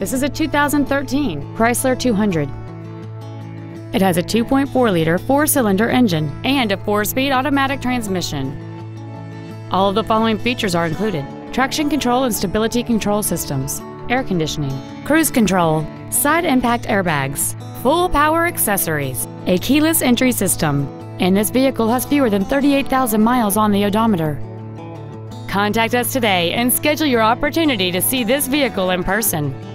This is a 2013 Chrysler 200. It has a 2.4-liter four-cylinder engine and a 4-speed automatic transmission. All of the following features are included: traction control and stability control systems, air conditioning, cruise control, side impact airbags, full power accessories, a keyless entry system, and this vehicle has fewer than 38,000 miles on the odometer. Contact us today and schedule your opportunity to see this vehicle in person.